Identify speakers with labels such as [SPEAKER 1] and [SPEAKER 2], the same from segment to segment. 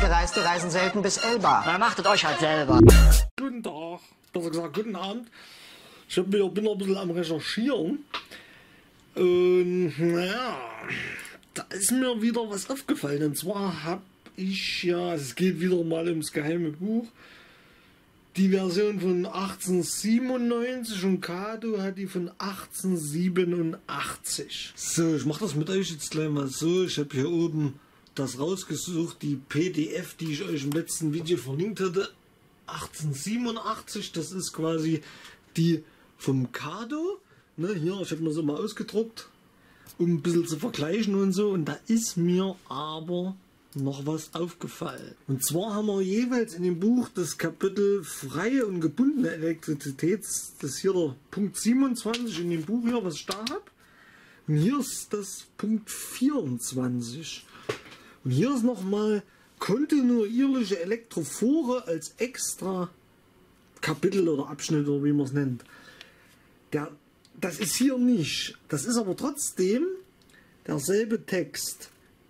[SPEAKER 1] Gereiste reisen selten bis Elba.
[SPEAKER 2] Na, macht es euch halt selber.
[SPEAKER 3] Guten Tag, besser gesagt guten Abend. Ich bin noch ein bisschen am Recherchieren. Und naja, da ist mir wieder was aufgefallen. Und zwar habe ich ja, es geht wieder mal ums geheime Buch, die Version von 1897 und Kado hat die von 1887. So, ich mache das mit euch jetzt gleich mal so. Ich habe hier oben das rausgesucht, die PDF, die ich euch im letzten Video verlinkt hatte. 1887, das ist quasi die vom Kado. Ne, hier, ich habe mir so mal ausgedruckt, um ein bisschen zu vergleichen und so. Und da ist mir aber noch was aufgefallen. Und zwar haben wir jeweils in dem Buch das Kapitel freie und gebundene Elektrizität. Das ist hier der Punkt 27 in dem Buch hier, was ich da habe. Und hier ist das Punkt 24. Und hier ist nochmal kontinuierliche Elektrophore als extra Kapitel oder Abschnitt oder wie man es nennt. Das ist hier nicht. Das ist aber trotzdem derselbe Text.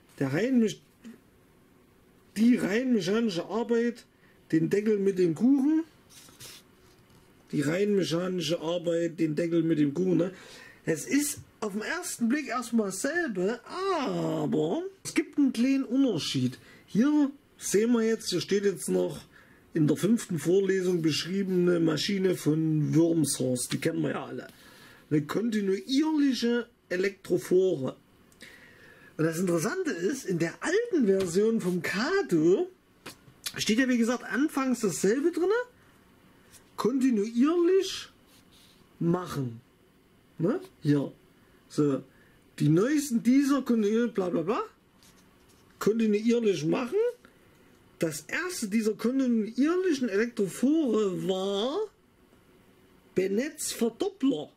[SPEAKER 3] Die rein mechanische Arbeit, den Deckel mit dem Kuchen. Die rein mechanische Arbeit, den Deckel mit dem Kuchen. Ne? Es ist auf den ersten Blick erstmal dasselbe, aber es gibt einen kleinen Unterschied. Hier sehen wir jetzt, hier steht jetzt noch in der 5. Vorlesung beschriebene Maschine von Wormshorst. Die kennen wir ja alle. Eine kontinuierliche Elektrophore. Und das Interessante ist, in der alten Version vom Kado steht ja wie gesagt anfangs dasselbe drin. Kontinuierlich machen. Ne? Hier. So. Die neuesten dieser kontinuierlich bla bla bla. Kontinuierlich machen. Das erste dieser kontinuierlichen Elektrophore war Bennetts Verdoppler.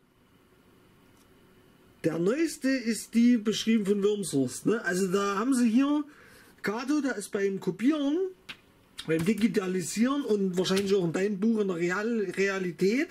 [SPEAKER 3] Der neueste ist die beschrieben von Wormshorst. Ne? Also da haben sie hier, Kado, da ist beim Kopieren, beim Digitalisieren und wahrscheinlich auch in deinem Buch in der Realität,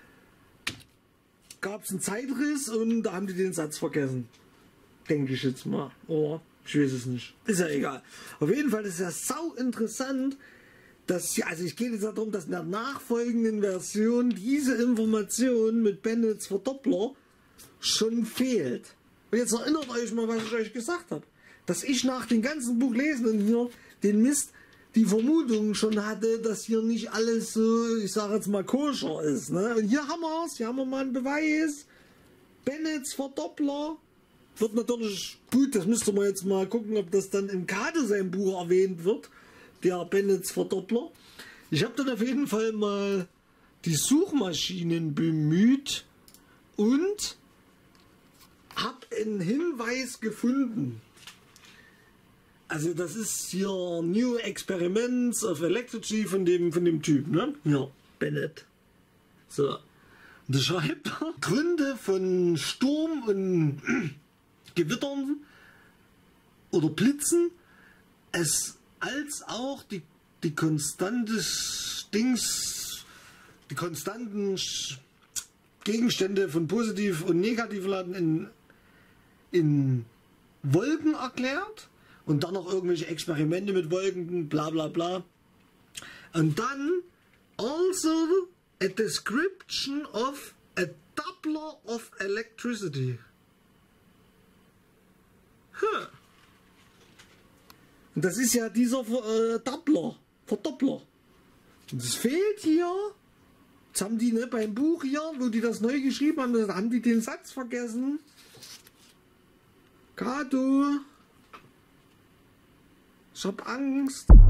[SPEAKER 3] gab es einen Zeitriss und da haben die den Satz vergessen. Denke ich jetzt mal. Oder ich weiß es nicht. Ist ja egal. Auf jeden Fall ist es ja sau interessant, dass, also ich gehe jetzt darum, dass in der nachfolgenden Version diese Information mit Bennetts Verdoppler schon fehlt. Und jetzt erinnert euch mal, was ich euch gesagt habe. Dass ich nach dem ganzen Buch lesen und hier den Mist, die Vermutung schon hatte, dass hier nicht alles so, ich sage jetzt mal, koscher ist. Ne? Und hier haben wir es, hier haben wir mal einen Beweis. Bennetts Verdoppler. Wird natürlich gut, das müsste man jetzt mal gucken, ob das dann im Kado sein Buch erwähnt wird. Der Bennetts Verdoppler. Ich habe dann auf jeden Fall mal die Suchmaschinen bemüht und habe einen Hinweis gefunden. Also das ist hier New Experiments of Electricity von dem Typ, ne? Ja, Bennett. So. Und da schreibt er Gründe von Sturm und Gewittern oder Blitzen, als auch die konstanten Gegenstände von positiv und negativ Laden in Wolken erklärt und dann noch irgendwelche Experimente mit Wolken, bla bla bla. Und dann also a description of a doubler of electricity. Huh. Und das ist ja dieser Verdoppler. Und es fehlt hier. Jetzt haben die, ne, beim Buch hier, wo die das neu geschrieben haben, da haben die den Satz vergessen. Kado. Ich hab Angst.